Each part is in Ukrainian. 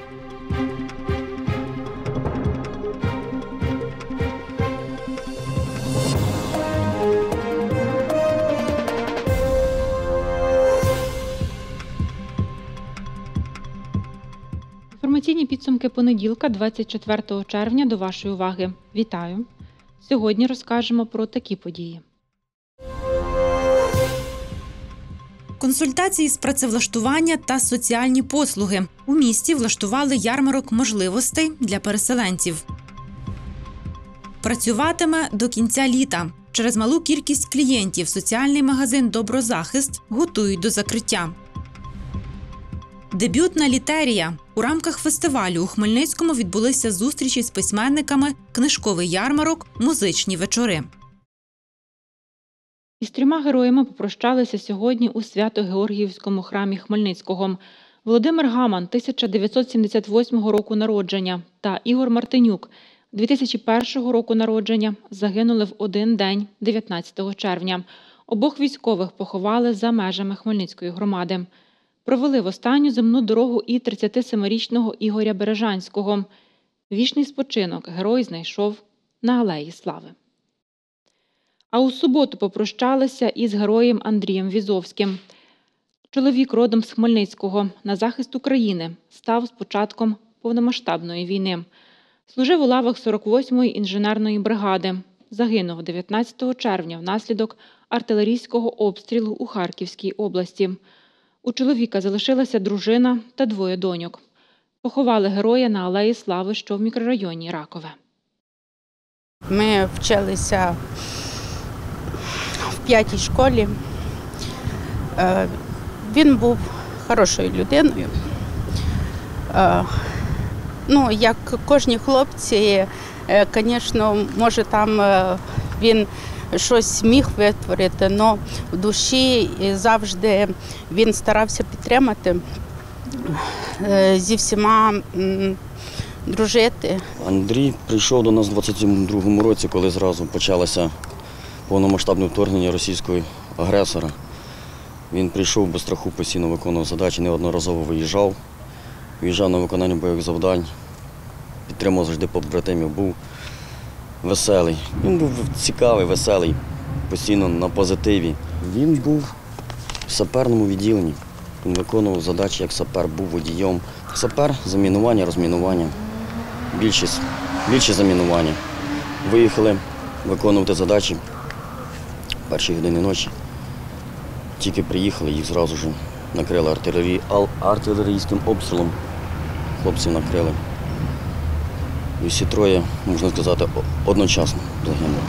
Інформаційні підсумки понеділка, 24 червня, до вашої уваги. Вітаю! Сьогодні розкажемо про такі події. Консультації з працевлаштування та соціальні послуги. У місті влаштували ярмарок можливостей для переселенців. Працюватиме до кінця літа. Через малу кількість клієнтів соціальний магазин «Доброзахист» готують до закриття. Дебютна літерія. У рамках фестивалю у Хмельницькому відбулися зустрічі з письменниками, книжковий ярмарок, музичні вечори. Із 3 героями попрощалися сьогодні у Свято-Георгіївському храмі Хмельницького. Володимир Гаман, 1978 року народження, та Ігор Мартинюк, 2001 року народження, загинули в один день, 19 червня. Обох військових поховали за межами Хмельницької громади. Провели в останню земну дорогу і 37-річного Ігоря Бережанського. Вічний спочинок герой знайшов на Алеї Слави. А у суботу попрощалися із героєм Андрієм Візовським. Чоловік родом з Хмельницького, на захист України став з початком повномасштабної війни. Служив у лавах 48-ї інженерної бригади. Загинув 19 червня внаслідок артилерійського обстрілу у Харківській області. У чоловіка залишилася дружина та 2 доньок. Поховали героя на Алеї Слави, що в мікрорайоні Ракове. Ми вчилися в 5-й школі. Він був хорошою людиною. Як кожні хлопці, звісно, може там він щось міг витворити, але в душі завжди він старався підтримати, зі всіма дружити. Андрій прийшов до нас у 22-му році, коли зразу почалося повномасштабне вторгнення російського агресора. Він прийшов без страху, постійно виконував задачі, неодноразово виїжджав на виконання бойових завдань, підтримував завжди побратимів, був веселий. Він був цікавий, веселий, постійно на позитиві. Він був в саперному відділенні. Він виконував задачі як сапер, був водієм. Сапер, замінування, розмінування. Більше замінування. Виїхали виконувати задачі в перші години ночі. Тільки приїхали, їх зразу ж накрили артилерійським обстрілом. Хлопців накрили. І всі троє, можна сказати, одночасно загинули.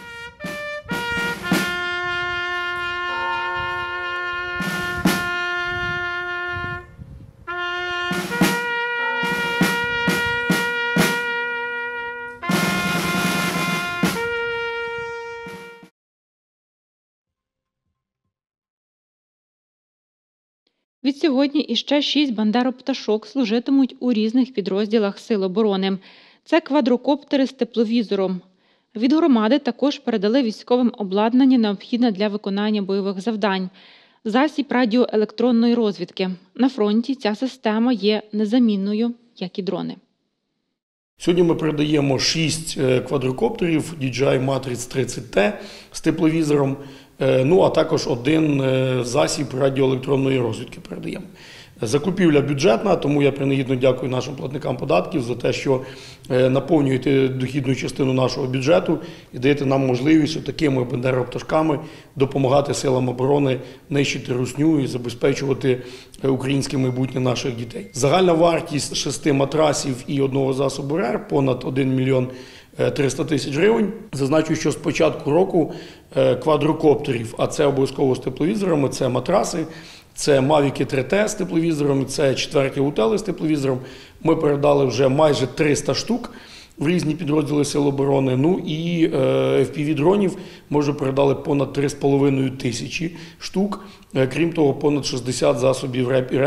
Відсьогодні іще 6 бандеропташок служитимуть у різних підрозділах Сил оборони. Це квадрокоптери з тепловізором. Від громади також передали військовим обладнання, необхідне для виконання бойових завдань. Засіб радіоелектронної розвідки. На фронті ця система є незамінною, як і дрони. Сьогодні ми передаємо 6 квадрокоптерів DJI Matrix 30T з тепловізором, а також 1 засіб радіоелектронної розвідки передаємо. Закупівля бюджетна, тому я принагідно дякую нашим платникам податків за те, що наповнюєте дохідну частину нашого бюджету і даєте нам можливість такими бандеропташками допомагати силам оборони нищити русню і забезпечувати українське майбутнє наших дітей. Загальна вартість 6 матрасів і 1 засобу РЕР понад 1 мільйон 300 тисяч гривень. Зазначу, що з початку року квадрокоптерів, а це обов'язково з тепловізорами, це матраси, це Mavic 3T з тепловізором, це 4-ті Утели з тепловізором. Ми передали вже майже 300 штук в різні підрозділи Сил оборони. І FPV-дронів ми вже передали понад 3,5 тисячі штук. Крім того, понад 60 засобів РЕП і РЕР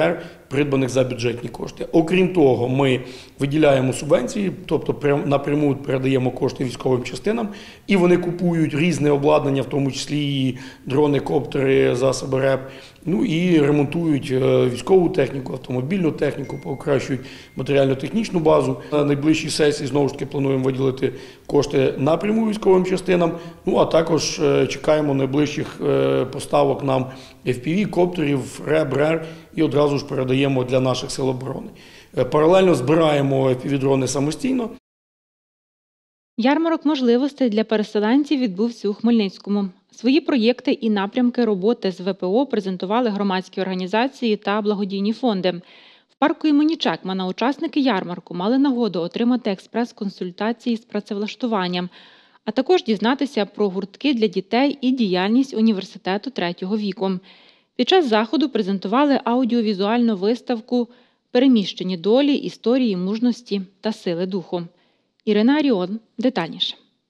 придбаних за бюджетні кошти. Окрім того, ми виділяємо субвенції, тобто напряму передаємо кошти військовим частинам, і вони купують різне обладнання, в тому числі і дрони, коптери, засоби РЕП, ну і ремонтують військову техніку, автомобільну техніку, покращують матеріально-технічну базу. На найближчій сесії знову ж таки плануємо виділити кошти напряму військовим частинам, ну а також чекаємо найближчих поставок нам FPV, коптерів, РЕБ, РЕР і одразу ж передаємо для наших сил оборони. Паралельно збираємо FPV-дрони самостійно. Ярмарок можливостей для переселенців відбувся у Хмельницькому. Свої проєкти і напрямки роботи з ВПО презентували громадські організації та благодійні фонди. В парку імені Чекмана учасники ярмарку мали нагоду отримати експрес-консультації з працевлаштуванням, а також дізнатися про гуртки для дітей і діяльність університету третього віку. Під час заходу презентували аудіовізуальну виставку «Переміщені долі, історії мужності та сили духу». Ірина Аріон детальніше.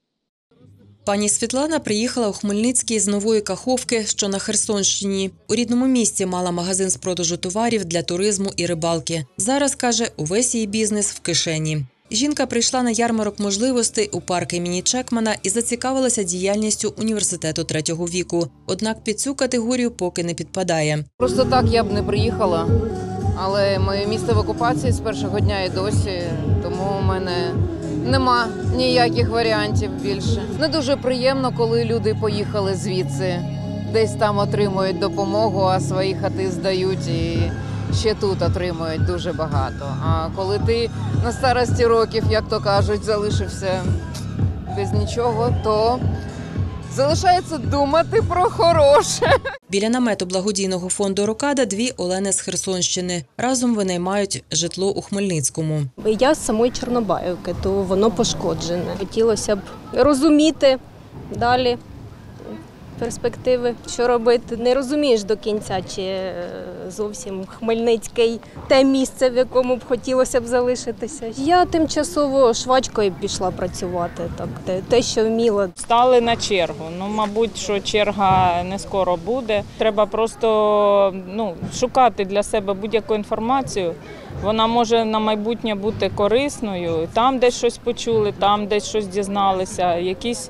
Пані Світлана приїхала у Хмельницький з Нової Каховки, що на Херсонщині. У рідному місті мала магазин з продажу товарів для туризму і рибалки. Зараз, каже, увесь її бізнес в кишені. Жінка прийшла на ярмарок можливостей у парк імені Чекмана і зацікавилася діяльністю університету третього віку. Однак під цю категорію поки не підпадає. Просто так я б не приїхала, але моє місто в окупації з першого дня і досі, тому у мене нема ніяких варіантів більше. Не дуже приємно, коли люди поїхали звідси, десь там отримують допомогу, а свої хати здають і ще тут отримують дуже багато. А коли ти на старості років, як то кажуть, залишився без нічого, то залишається думати про хороше. Біля намету благодійного фонду «Рокада» дві Олени з Херсонщини. Разом винаймають житло у Хмельницькому. Я з самої Чорнобаївки, то воно пошкоджене. Хотілося б розуміти далі перспективи, що робити. Не розумієш до кінця, чи зовсім Хмельницький те місце, в якому б хотілося б залишитися. Я тимчасово швачкою пішла працювати, так, те, що вміла. Стали на чергу. Мабуть, що черга не скоро буде. Треба просто шукати для себе будь-яку інформацію. Вона може на майбутнє бути корисною. Там десь щось почули, там десь щось дізналися, якісь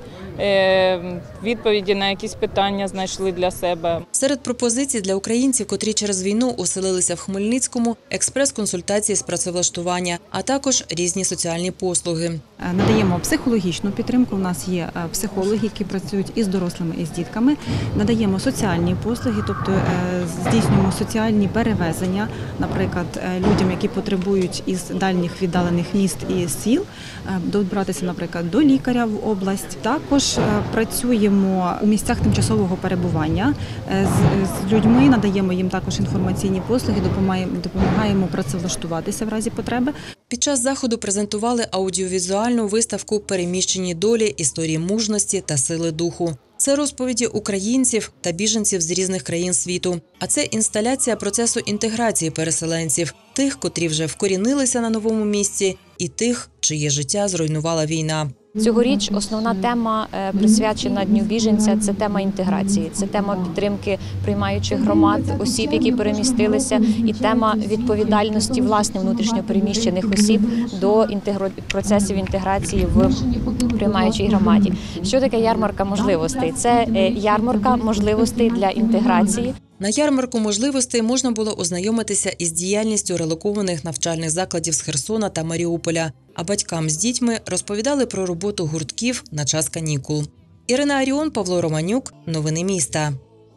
відповіді на якісь питання знайшли для себе. Серед пропозицій для українців, котрі через війну оселилися в Хмельницькому, експрес-консультації з працевлаштування, а також різні соціальні послуги. Надаємо психологічну підтримку, у нас є психологи, які працюють і з дорослими, і з дітками. Надаємо соціальні послуги, тобто здійснюємо соціальні перевезення, наприклад, людям, які потребують із дальніх віддалених міст і сіл, добратися, наприклад, до лікаря в область. Також працюємо у місцях тимчасового перебування з людьми, надаємо їм також інформаційні послуги, допомагаємо працевлаштуватися в разі потреби. Під час заходу презентували аудіовізуальну виставку «Переміщені долі, історії мужності та сили духу». Це розповіді українців та біженців з різних країн світу. А це інсталяція процесу інтеграції переселенців, тих, котрі вже вкорінилися на новому місці, і тих, чиє життя зруйнувала війна. Цьогоріч основна тема, присвячена Дню біженця – це тема інтеграції, це тема підтримки приймаючих громад, осіб, які перемістилися, і тема відповідальності власне внутрішньопереміщених осіб до процесів інтеграції в приймаючій громаді. Що таке ярмарка можливостей? Це ярмарка можливостей для інтеграції. На ярмарку можливостей можна було ознайомитися із діяльністю релокованих навчальних закладів з Херсона та Маріуполя, а батькам з дітьми розповідали про роботу гуртків на час канікул. Ірина Аріон, Павло Романюк. Новини міста.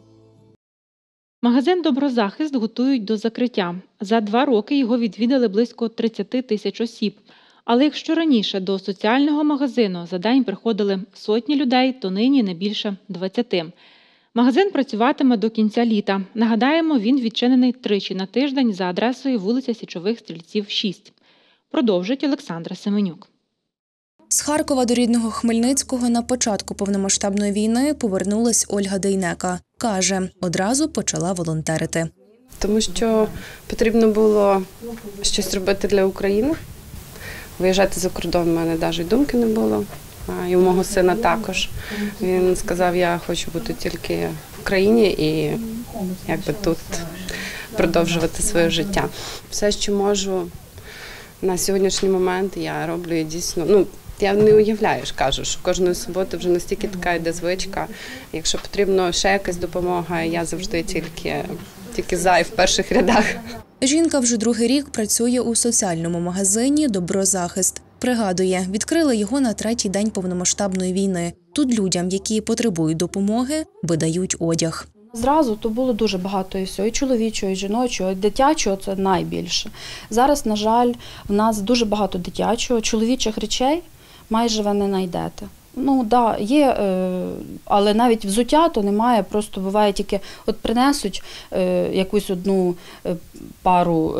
Магазин «Доброзахист» готують до закриття. За 2 роки його відвідали близько 30 тисяч осіб. Але якщо раніше до соціального магазину за день приходили сотні людей, то нині не більше 20. Магазин працюватиме до кінця літа. Нагадаємо, він відчинений 3 на тиждень за адресою вулиця Січових Стрільців, 6. Продовжить Олександра Семенюк. З Харкова до рідного Хмельницького на початку повномасштабної війни повернулась Ольга Дейнека. Каже, одразу почала волонтерити. Тому що потрібно було щось робити для України. Виїжджати за кордон в мене навіть думки не було. І у мого сина також. Він сказав, я хочу бути тільки в країні і якби тут продовжувати своє життя. Все, що можу на сьогоднішній момент, я роблю і дійсно, я не уявляю, кажу, що кожної суботи вже настільки така йде звичка. Якщо потрібно ще якась допомога, я завжди тільки за і в перших рядах. Жінка вже другий рік працює у соціальному магазині «Доброзахист». Пригадує, відкрили його на третій день повномасштабної війни. Тут людям, які потребують допомоги, видають одяг. Зразу то було дуже багато і всього, і чоловічого, і жіночого, і дитячого – це найбільше. Зараз, на жаль, в нас дуже багато дитячого, чоловічих речей майже ви не знайдете. Є, але навіть взуття то немає, просто буває тільки принесуть якусь одну пару,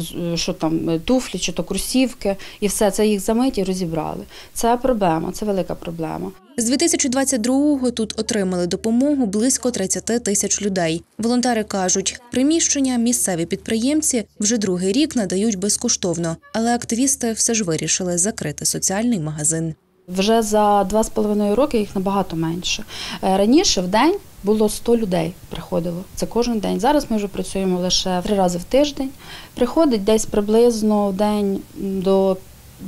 туфлі чи то кросівки, і все, це їх замить і розібрали. Це проблема, це велика проблема. З 2022-го тут отримали допомогу близько 30 тисяч людей. Волонтери кажуть, приміщення місцеві підприємці вже другий рік надають безкоштовно, але активісти все ж вирішили закрити соціальний магазин. Вже за 2,5 роки їх набагато менше. Раніше в день було 100 людей приходило, це кожен день. Зараз ми вже працюємо лише 3 рази в тиждень. Приходить десь приблизно в день до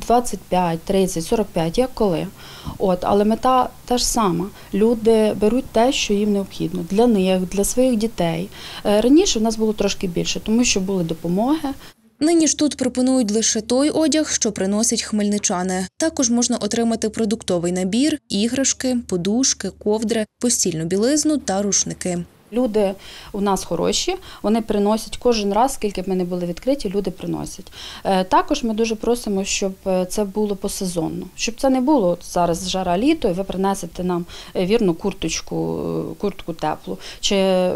25, 30, 45, як коли. Але мета та ж сама. Люди беруть те, що їм необхідно. Для них, для своїх дітей. Раніше в нас було трошки більше, тому що були допомоги. Нині ж тут пропонують лише той одяг, що приносять хмельничани. Також можна отримати продуктовий набір, іграшки, подушки, ковдри, постільну білизну та рушники. Люди у нас хороші, вони приносять кожен раз, скільки б ми не були відкриті, люди приносять. Також ми дуже просимо, щоб це було посезонно, щоб це не було зараз жара літо, і ви принесете нам вірну куртку теплу, чи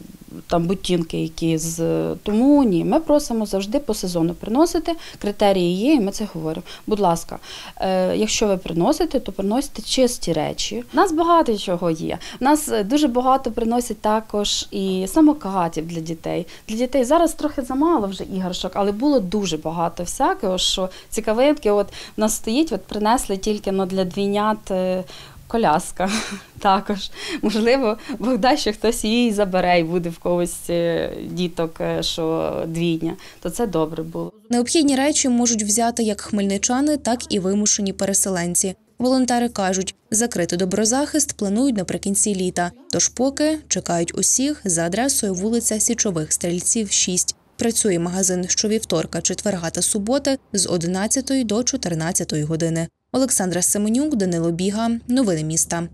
ботинки якісь. Тому ні, ми просимо завжди посезонно приносити, критерії є, і ми це говоримо. Будь ласка, якщо ви приносите, то приносите чисті речі. У нас багато чого є. У нас дуже багато приносять також і самокатів для дітей. Для дітей зараз трохи замало вже іграшок, але було дуже багато всякого, що цікавинки. У нас стоїть, принесли тільки для двійнят коляска також. Можливо, Бог дасть, що хтось її забере і буде в когось діток, що двійня. То це добре було. Необхідні речі можуть взяти як хмельничани, так і вимушені переселенці. Волонтери кажуть, закрити доброзахист планують наприкінці літа. Тож поки чекають усіх за адресою вулиця Січових Стрільців, 6. Працює магазин щовівторка, четверга та суботи з 11 до 14 години. Олександра Семенюк, Данило Біга. Новини міста.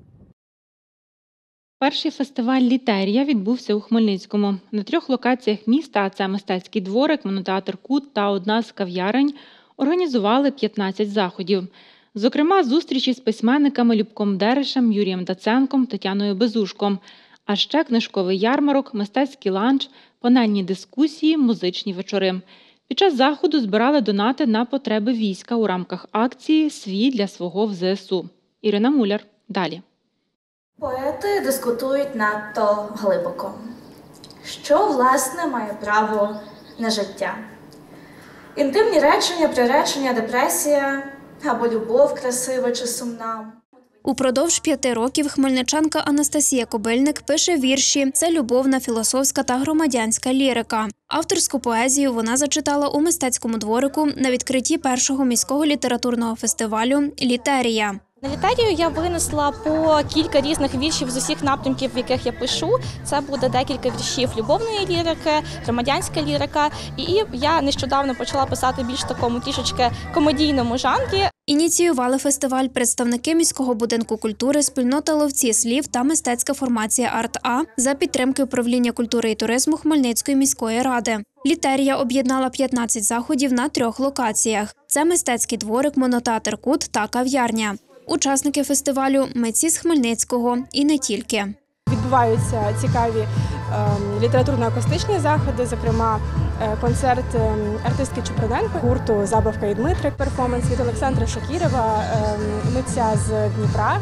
Перший фестиваль «Літерія» відбувся у Хмельницькому. На 3 локаціях міста, а це мистецький дворик, кінотеатр «Кут» та одна з кав'ярень, організували 15 заходів. Зокрема, зустрічі з письменниками Любком Дерешем, Юрієм Даценком, Тетяною Безушком. А ще книжковий ярмарок, мистецький ланч, панельні дискусії, музичні вечори. Під час заходу збирали донати на потреби війська у рамках акції «Свій для свого в ЗСУ». Ірина Муляр. Далі. Поети дискутують надто глибоко. Що, власне, має право на життя? Інтимні речення, приречення, депресія або любов красива чи сумна. Упродовж 5 років хмельничанка Анастасія Кобильник пише вірші «Це любовна, філософська та громадянська лірика». Авторську поезію вона зачитала у мистецькому дворику на відкритті першого міського літературного фестивалю «Літерія». На літерію я винесла по кілька різних віршів з усіх напрямків, в яких я пишу. Це буде декілька віршів любовної лірики, громадянська лірика. І я нещодавно почала писати більш такому трішечки комедійному жанрі. Ініціювали фестиваль представники міського будинку культури, спільнота ловці слів та мистецька формація «Арт-А» за підтримки управління культури і туризму Хмельницької міської ради. Літерія об'єднала 15 заходів на 3 локаціях. Це мистецький дворик, монотеатр «Кут» та кав'ярня. Учасники фестивалю – митці з Хмельницького і не тільки. Відбуваються цікаві літературно-акустичні заходи, зокрема концерт артистки Чуприненко, гурту «Забавка і Дмитрик», перформанс від Олександра Шакірова, митця з Дніпра,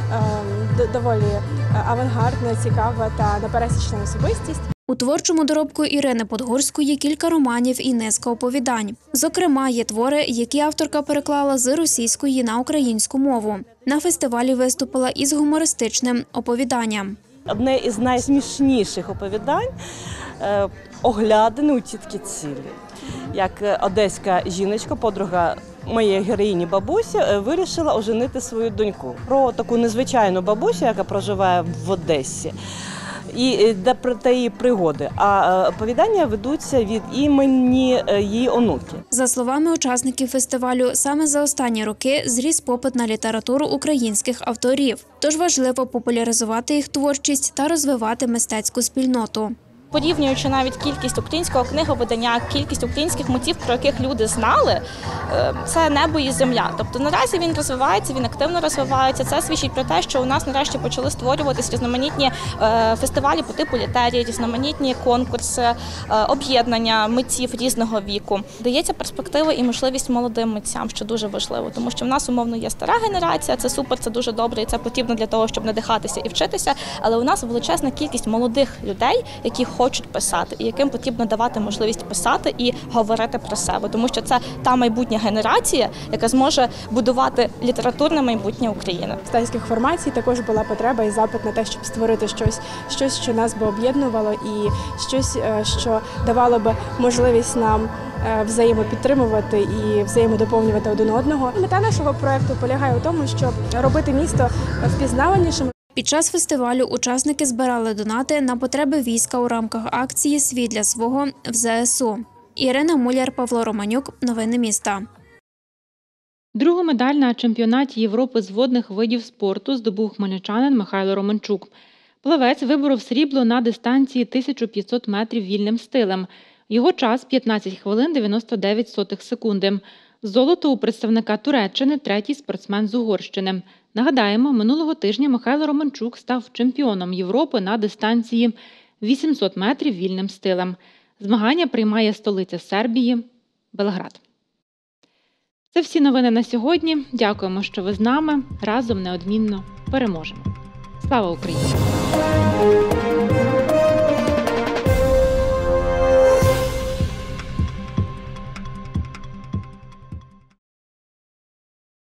доволі авангардна, цікава та непересічна особистість. У творчому доробку Ірини Подгорської кілька романів і низка оповідань. Зокрема, є твори, які авторка переклала з російської на українську мову. На фестивалі виступила із гумористичним оповіданням. Одне із найсмішніших оповідань оглядини у тітки Цілі. Як одеська жіночка, подруга моєї героїні бабусі, вирішила оженити свою доньку. Про таку незвичайну бабусю, яка проживає в Одесі, і про її пригоди. А оповідання ведуться від імені її онуки. За словами учасників фестивалю, саме за останні роки зріс попит на літературу українських авторів. Тож важливо популяризувати їх творчість та розвивати мистецьку спільноту. Порівнюючи навіть кількість українського книговидання, кількість українських митців, про яких люди знали, це небо і земля. Тобто наразі він розвивається, він активно розвивається. Це свідчить про те, що у нас нарешті почали створюватись різноманітні фестивалі по типу літерії, різноманітні конкурси, об'єднання митців різного віку. Дається перспектива і можливість молодим митцям, що дуже важливо, тому що в нас умовно є стара генерація, це супер, це дуже добре, і це потрібно для того, щоб надихатися і вчитися, але у нас величезна кількість молодих людей, які хочуть писати, і яким потрібно давати можливість писати і говорити про себе, тому що це та майбутня генерація, яка зможе будувати літературне майбутнє України. Мистецьких формацій також була потреба і запит на те, щоб створити щось, що нас би об'єднувало, і щось, що давало би можливість нам взаємопідтримувати і взаємодоповнювати один одного. Мета нашого проєкту полягає у тому, щоб робити місто впізнаванішим. Під час фестивалю учасники збирали донати на потреби війська у рамках акції «Свій для свого» в ЗСУ. Ірина Муляр, Павло Романюк. Новини міста. Другу медаль на чемпіонаті Європи з водних видів спорту здобув хмельничанин Михайло Романчук. Плавець виборов срібло на дистанції 1500 метрів вільним стилем. Його час – 15 хвилин 99 секунди. Золото у представника Туреччини – третій спортсмен з Угорщини. Нагадаємо, минулого тижня Михайло Романчук став чемпіоном Європи на дистанції 800 метрів вільним стилем. Змагання приймає столиця Сербії – Белград. Це всі новини на сьогодні. Дякуємо, що ви з нами. Разом неодмінно переможемо. Слава Україні!